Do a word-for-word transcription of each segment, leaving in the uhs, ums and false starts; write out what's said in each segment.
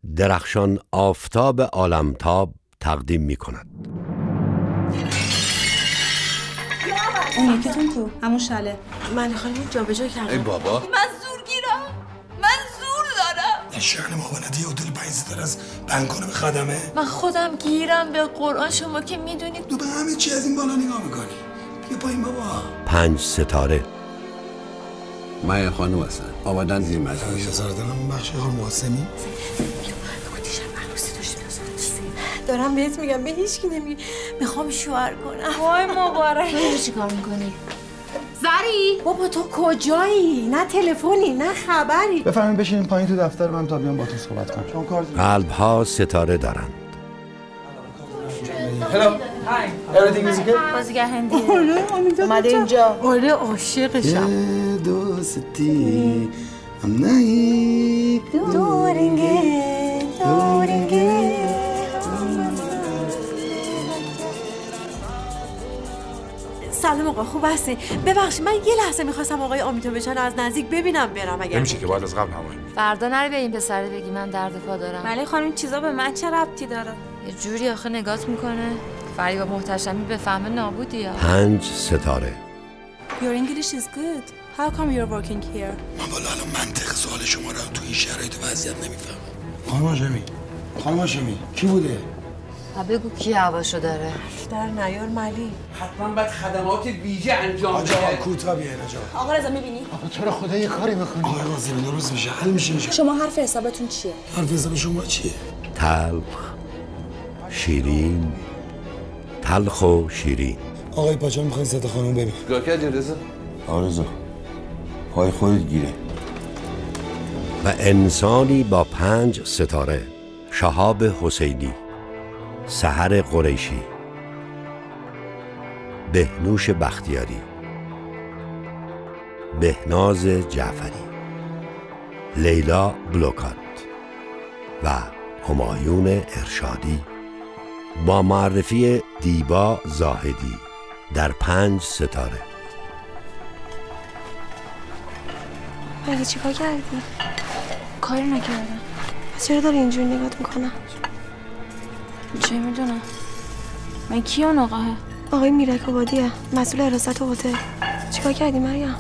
درخشان آفتاب عالمتاب تقدیم می کند. اون یکیتون تو همون شله. من خانم جا به جا کردم. ای بابا من زور گیرم، من زور دارم. شأن ما بلدی هتل پنج ستاره از بنکانه به خدمه. من خودم گیرم به قرآن، شما که میدونید. تو به همه چی از این بالا نگاه میکنی. بیا پایین بابا. پنج ستاره. من خانم هستن آمدن زیر مجلس. یه زردنم بخش خانم قاسمی. دارم بهت میگم، به هیچ کی نمیگی. میخوام شوهر کنم. وای مبارک. تو چیکار میکنی؟ زری بابا تو کجایی؟ نه تلفنی نه خبری. بفرمایید بشینین پایین تو دفتر من تا بیام باهاتون صحبت کنم. شما کار قلب ها ستاره دارند. هلو هی everything is good. بازیگر هندیه. اومده اینجا. آره عاشقشم. دوستی هم نهی دورنگه دورنگه. سلام آقا، خوب هستی؟ ببخشید من یه لحظه میخواستم آقای آمیتوویچ از نزدیک ببینم برم. اگر نمیشه که بعد از قبل نمایی. فردا نری به این پسره بگی من درد پا دارم. ولی خانم چیزا به من چه ربطی داره؟ یه جوری آخه نگات میکنه فریبا محتشمی به فهم نابودی یا پنج ستاره. Your English is good. How come you're working here? من والا الان منطق سوال شما رو تو این شرایط وضعیت نمیفهمم. خانم هاشمی خانم هاشمی کی بوده؟ ها بگو کی هواشو داره. در نیار ملی. حتما باید خدمات ویژه انجام آجا بده. کوتا بیاین آجا. آقا رضا میبینی؟ آقا تو رو خدا یه کاری بکنی. آقای قاسمی درست میشه حل میشه میشه. شما حرف حسابتون چیه؟ حرف حساب شما چیه؟ تلخ شیرین. تلخ و شیرین. آقای پاچا میخواین ست خانم ببین. گاه کردی رضا؟ آرزو پای خودت گیره. و انسانی با پنج ستاره. شهاب حسینی. سحر قریشی. بهنوش بختیاری. بهناز جعفری. لیلا بلوکات و همایون ارشادی با معرفی دیبا زاهدی در پنج ستاره. مگه چیکار کردی؟ کاری نکردم. پس چرا داری اینجوری نگات میکنم؟ چه میدونم؟ من کیان آقاه؟ آقای میرک آبادیه، مسئول حراست هتل. چیکار کردی مریم؟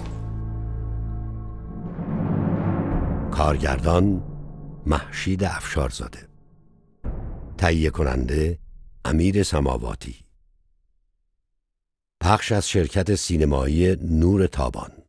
کارگردان مهشید افشارزاده. تهیه کننده امیر سماواتی. پخش از شرکت سینمایی نور تابان.